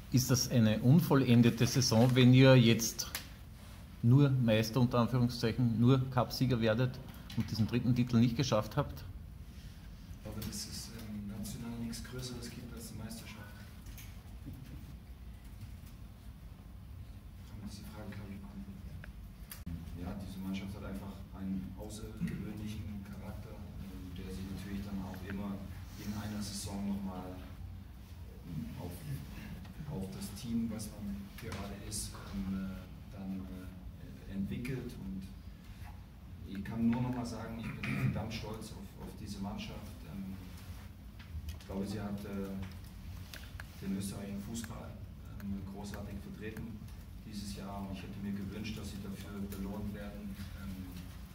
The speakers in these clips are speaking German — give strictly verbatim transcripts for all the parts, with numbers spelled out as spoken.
Ist das eine unvollendete Saison, wenn ihr jetzt nur Meister unter Anführungszeichen, nur Cupsieger werdet und diesen dritten Titel nicht geschafft habt? Aber das ist ähm, national nichts Größeres gibt als die Meisterschaft. Kann man diese Frage, glaube ich, beantworten? Ja, diese Mannschaft hat einfach einen außergewöhnlichen Charakter, äh, der sich natürlich dann auch immer in einer Saison nochmal ähm, auf, auf das Team, was man gerade ist, ähm, dann äh, entwickelt. Und ich kann nur noch mal sagen, ich bin verdammt stolz auf, auf diese Mannschaft. Ähm, ich glaube, sie hat äh, den österreichischen Fußball ähm, großartig vertreten dieses Jahr, und ich hätte mir gewünscht, dass sie dafür belohnt werden, ähm,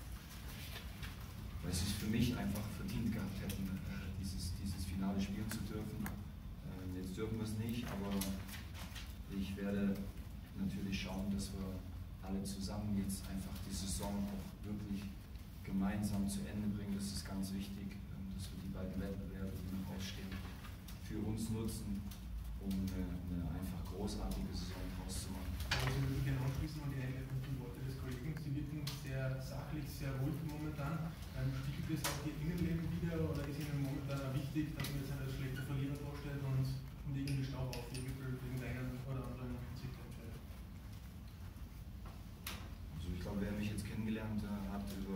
weil sie es für mich einfach verdient gehabt hätten, äh, dieses, dieses Finale spielen zu dürfen. Ähm, jetzt dürfen wir es nicht, aber ich werde natürlich schauen, dass wir alle zusammen jetzt einfach die Saison auch wirklich gemeinsam zu Ende bringen. Das ist ganz wichtig, dass wir die beiden Wettbewerbe, die noch ausstehen, für uns nutzen, um eine, eine einfach großartige Saison draus zu machen. Aber Sie würden gerne anschließen an die einleitenden Worte des Kollegen. Sie wirken sehr sachlich, sehr ruhig momentan. Spiegelt das auch Ihr Innenleben wieder, oder ist Ihnen momentan wichtig, dass man jetzt einen schlechten Verlierer vorstellt und, und irgendwie Staub aufwirbelt wegen der einen oder anderen Entscheidung? Also ich glaube, wer mich jetzt kennengelernt hat über,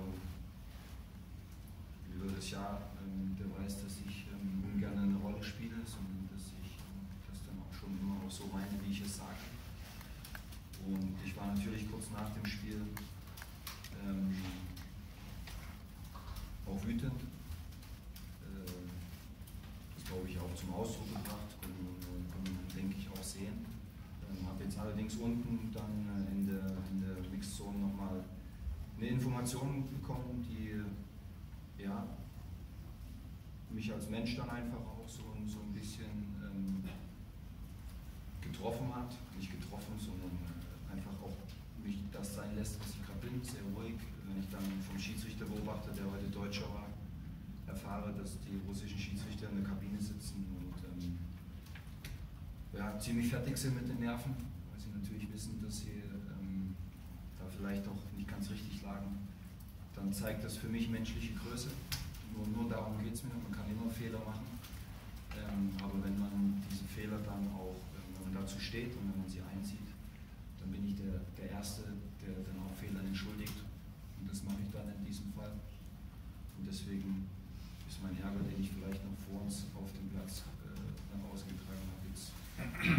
über das Jahr, ähm, der weiß, dass ich ähm, ungern eine Rolle spiele, sondern dass ich ähm, das dann auch schon immer auch so meine, wie ich es sage. Und ich war natürlich kurz nach dem Spiel ähm, auch wütend. Äh, das glaube ich auch zum Ausdruck gebracht, kann man, denke ich, auch sehen. Ähm, habe jetzt allerdings unten dann äh, in der, in der Mixzone nochmal eine Information bekommen, die ja, mich als Mensch dann einfach auch so, so ein bisschen ähm, getroffen hat. Nicht getroffen, sondern einfach auch mich das sein lässt, was ich gerade bin, sehr ruhig. Wenn ich dann vom Schiedsrichterbeobachter, der heute Deutscher war, erfahre, dass die russischen Schiedsrichter in der Kabine sitzen und ähm, ja, ziemlich fertig sind mit den Nerven, weil sie natürlich wissen, dass sie ähm, da vielleicht auch nicht ganz richtig lagen, dann zeigt das für mich menschliche Größe. Nur, nur darum geht es mir, man kann immer Fehler machen, ähm, aber wenn man diese Fehler dann auch, wenn man dazu steht und wenn man sie einsieht, dann bin ich der, der Erste, der dann auch Fehler entschuldigt, und das mache ich dann in diesem Fall. Und deswegen ist mein Ärger, den ich vielleicht noch vor uns auf dem Platz äh, nach außen getragen habe, jetzt